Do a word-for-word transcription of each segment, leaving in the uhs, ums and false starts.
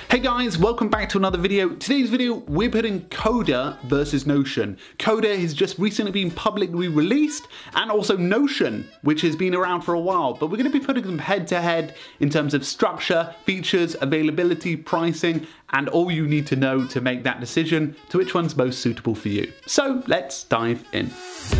Hey guys, welcome back to another video. Today's video, we're putting Coda versus Notion. Coda has just recently been publicly released, and also Notion, which has been around for a while, but we're going to be putting them head to head in terms of structure, features, availability, pricing, and all you need to know to make that decision to which one's most suitable for you. So let's dive in.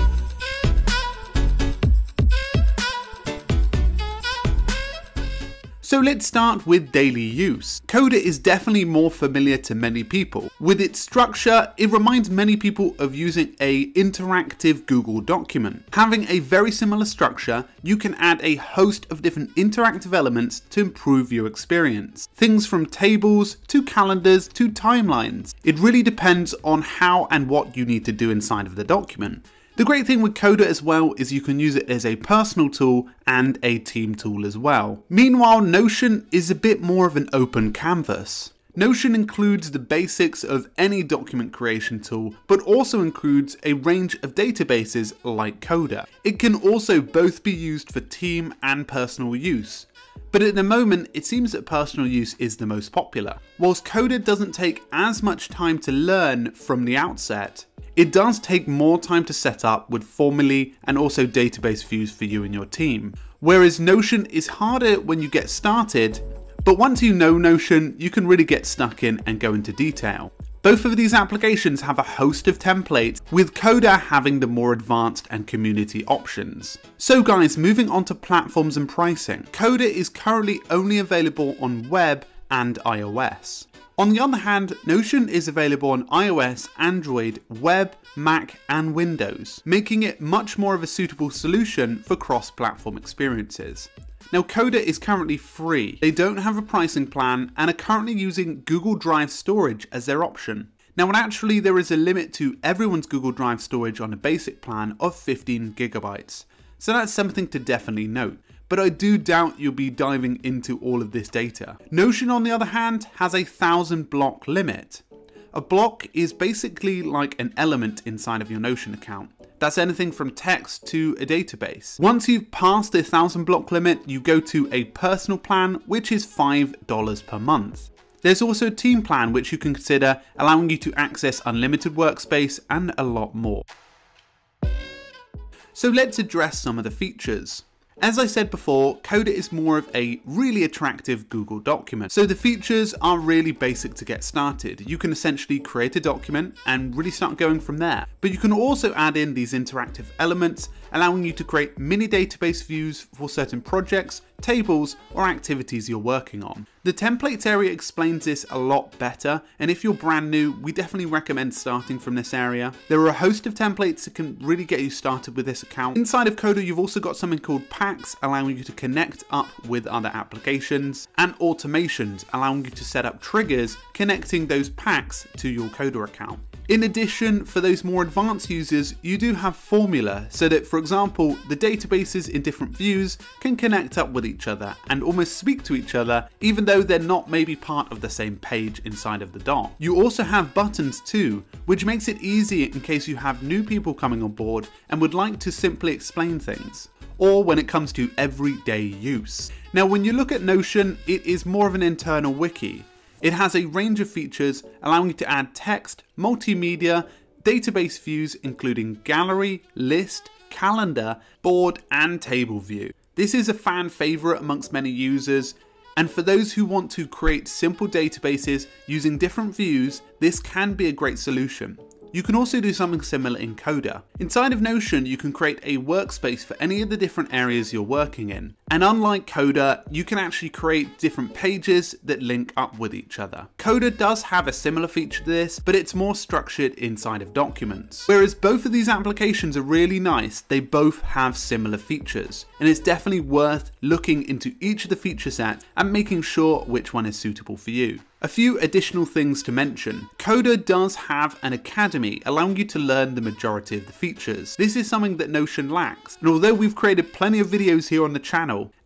So let's start with daily use. Coda is definitely more familiar to many people. With its structure, it reminds many people of using an interactive Google document. Having a very similar structure, you can add a host of different interactive elements to improve your experience. Things from tables, to calendars, to timelines. It really depends on how and what you need to do inside of the document. The great thing with Coda as well is you can use it as a personal tool and a team tool as well. Meanwhile, Notion is a bit more of an open canvas. Notion includes the basics of any document creation tool, but also includes a range of databases like Coda. It can also both be used for team and personal use. But at the moment, it seems that personal use is the most popular. Whilst Coda doesn't take as much time to learn from the outset, it does take more time to set up with formulae and also database views for you and your team. Whereas Notion is harder when you get started, but once you know Notion, you can really get stuck in and go into detail. Both of these applications have a host of templates, with Coda having the more advanced and community options. So guys, moving on to platforms and pricing. Coda is currently only available on web and iOS. On the other hand, Notion is available on iOS, Android, web, Mac and Windows, making it much more of a suitable solution for cross-platform experiences. Now Coda is currently free, they don't have a pricing plan and are currently using Google Drive storage as their option. Now naturally there is a limit to everyone's Google Drive storage on a basic plan of fifteen gigabytes, so that's something to definitely note. But I do doubt you'll be diving into all of this data. Notion on the other hand has a thousand block limit. A block is basically like an element inside of your Notion account. That's anything from text to a database. Once you've passed the thousand block limit, you go to a personal plan, which is five dollars per month. There's also a team plan which you can consider, allowing you to access unlimited workspace and a lot more. So let's address some of the features. As I said before, Coda is more of a really attractive Google document. So the features are really basic to get started. You can essentially create a document and really start going from there. But you can also add in these interactive elements, allowing you to create mini database views for certain projects, tables, or activities you're working on. The templates area explains this a lot better, and if you're brand new, we definitely recommend starting from this area. There are a host of templates that can really get you started with this account. Inside of Coda, you've also got something called packs, allowing you to connect up with other applications, and automations, allowing you to set up triggers connecting those packs to your Coda account. In addition, for those more advanced users, you do have formula, so that for example, the databases in different views can connect up with each other and almost speak to each other, even though they're not maybe part of the same page inside of the doc. You also have buttons too, which makes it easy in case you have new people coming on board and would like to simply explain things, or when it comes to everyday use. Now when you look at Notion, it is more of an internal wiki. It has a range of features allowing you to add text, multimedia, database views including gallery, list, calendar, board and table view. This is a fan favorite amongst many users, and for those who want to create simple databases using different views, this can be a great solution. You can also do something similar in Coda. Inside of Notion, you can create a workspace for any of the different areas you're working in. And unlike Coda, you can actually create different pages that link up with each other. Coda does have a similar feature to this, but it's more structured inside of documents. Whereas both of these applications are really nice, they both have similar features. And it's definitely worth looking into each of the feature sets and making sure which one is suitable for you. A few additional things to mention. Coda does have an academy allowing you to learn the majority of the features. This is something that Notion lacks, and although we've created plenty of videos here on the channel,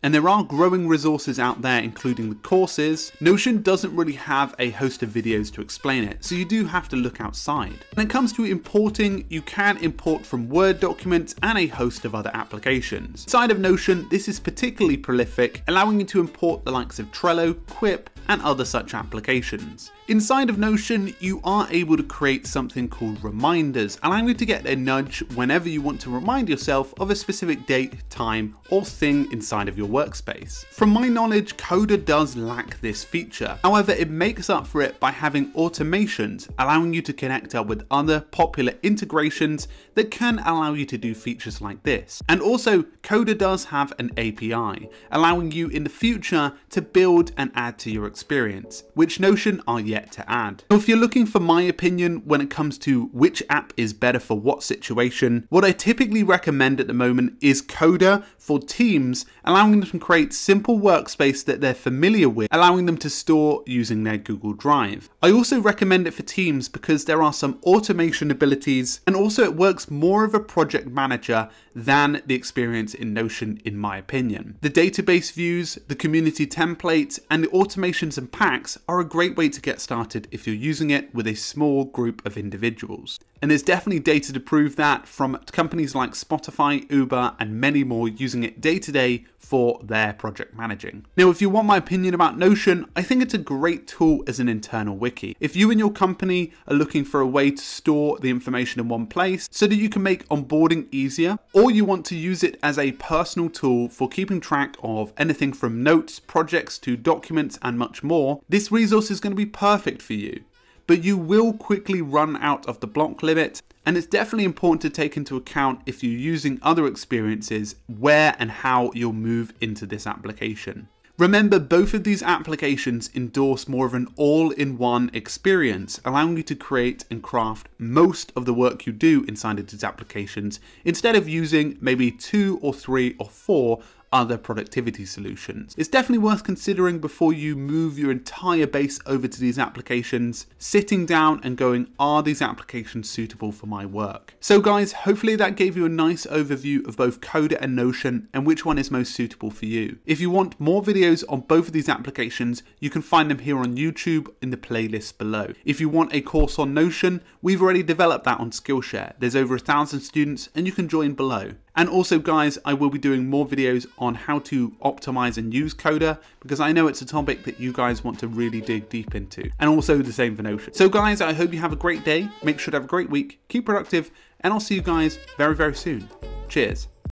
And there are growing resources out there, including the courses. Notion doesn't really have a host of videos to explain it, so you do have to look outside. When it comes to importing, you can import from Word documents and a host of other applications. Inside of Notion, this is particularly prolific, allowing you to import the likes of Trello, Quip, and other such applications. Inside of Notion, you are able to create something called reminders, allowing you to get a nudge whenever you want to remind yourself of a specific date, time, or thing inside of your workspace. From my knowledge, Coda does lack this feature. However, it makes up for it by having automations, allowing you to connect up with other popular integrations that can allow you to do features like this. And also, Coda does have an A P I, allowing you in the future to build and add to your experience, which Notion are yet to add. So if you're looking for my opinion when it comes to which app is better for what situation, what I typically recommend at the moment is Coda for teams, allowing them to create simple workspace that they're familiar with, allowing them to store using their Google Drive. I also recommend it for teams because there are some automation abilities, and also it works more of a project manager than the experience in Notion, in my opinion. The database views, the community templates, and the automations and packs are a great way to get started if you're using it with a small group of individuals. And there's definitely data to prove that from companies like Spotify, Uber, and many more using it day to day for their project managing. Now, if you want my opinion about Notion, I think it's a great tool as an internal wiki. If you and your company are looking for a way to store the information in one place so that you can make onboarding easier, or you want to use it as a personal tool for keeping track of anything from notes, projects to documents and much more, this resource is going to be perfect for you. But you will quickly run out of the block limit, and it's definitely important to take into account if you're using other experiences, where and how you'll move into this application. Remember, both of these applications endorse more of an all-in-one experience, allowing you to create and craft most of the work you do inside of these applications, instead of using maybe two or three or four other productivity solutions. It's definitely worth considering before you move your entire base over to these applications, sitting down and going, are these applications suitable for my work? So guys, hopefully that gave you a nice overview of both Coda and Notion and which one is most suitable for you. If you want more videos on both of these applications, you can find them here on YouTube in the playlist below. If you want a course on Notion, we've already developed that on Skillshare. There's over a thousand students and you can join below. And also guys, I will be doing more videos on how to optimize and use Coda, because I know it's a topic that you guys want to really dig deep into, and also the same for Notion. So guys, I hope you have a great day, make sure to have a great week, keep productive, and I'll see you guys very, very soon. Cheers.